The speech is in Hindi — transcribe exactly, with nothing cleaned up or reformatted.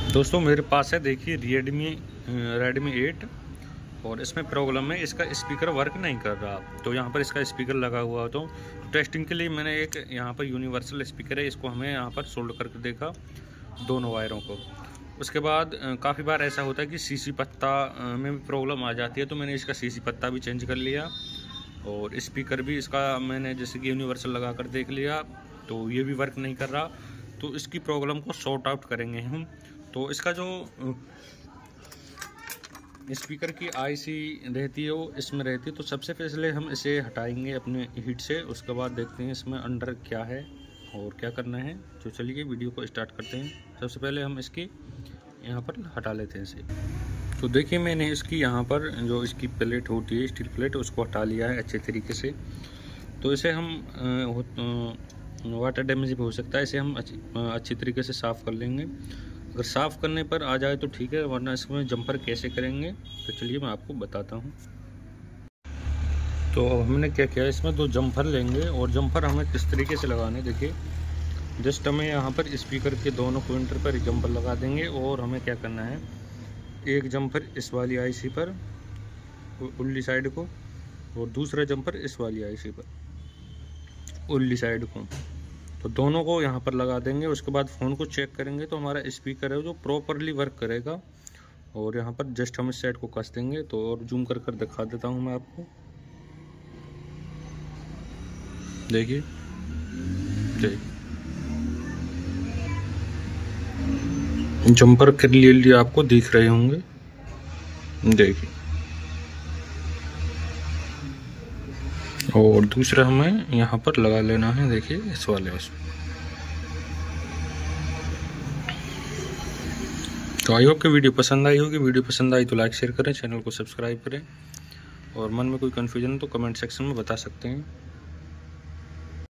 दोस्तों मेरे पास है, देखिए रेडमी रेडमी एट, और इसमें प्रॉब्लम है, इसका स्पीकर वर्क नहीं कर रहा। तो यहाँ पर इसका स्पीकर लगा हुआ हो, तो टेस्टिंग के लिए मैंने एक यहाँ पर यूनिवर्सल स्पीकर है, इसको हमें यहाँ पर सोल्ड करके देखा दोनों वायरों को। उसके बाद काफ़ी बार ऐसा होता है कि सीसी पत्ता में भी प्रॉब्लम आ जाती है, तो मैंने इसका सीसी पत्ता भी चेंज कर लिया और स्पीकर भी इसका मैंने जैसे कि यूनिवर्सल लगा कर देख लिया, तो ये भी वर्क नहीं कर रहा। तो इसकी प्रॉब्लम को सॉर्ट आउट करेंगे हम। तो इसका जो स्पीकर की आईसी रहती है वो इसमें रहती है, तो सबसे पहले हम इसे हटाएंगे अपने हीट से। उसके बाद देखते हैं इसमें अंदर क्या है और क्या करना है। तो चलिए वीडियो को स्टार्ट करते हैं। सबसे पहले हम इसकी यहाँ पर हटा लेते हैं इसे। तो देखिए मैंने इसकी यहाँ पर जो इसकी प्लेट होती है, स्टील प्लेट, उसको हटा लिया है अच्छे तरीके से। तो इसे हम वाटर डैमेज भी हो सकता है, इसे हम अच्छी अच्छी तरीके से साफ़ कर लेंगे। अगर साफ़ करने पर आ जाए तो ठीक है, वरना इसमें जंपर कैसे करेंगे तो चलिए मैं आपको बताता हूँ। तो हमने क्या किया, इसमें दो जंपर लेंगे और जंपर हमें किस तरीके से लगाने, देखिए जस्ट हमें यहाँ पर स्पीकर के दोनों पॉइंटर पर जंपर लगा देंगे। और हमें क्या करना है, एक जंपर इस वाली आईसी पर उल्ली साइड को और दूसरा जंपर इस वाली आईसी पर उल्ली साइड को, तो दोनों को यहाँ पर लगा देंगे। उसके बाद फ़ोन को चेक करेंगे तो हमारा स्पीकर है जो प्रॉपरली वर्क करेगा। और यहाँ पर जस्ट हम इस साइड को कस देंगे। तो और जूम कर कर दिखा देता हूँ मैं आपको, देखिए देखिए जंपर क्लियरली आपको दिख रहे होंगे, देखिए। और दूसरा हमें यहाँ पर लगा लेना है, देखिए इस वाले इसमें। तो आई होप कि वीडियो पसंद आई होगी। वीडियो पसंद आई तो लाइक शेयर करें, चैनल को सब्सक्राइब करें, और मन में कोई कन्फ्यूजन तो कमेंट सेक्शन में बता सकते हैं।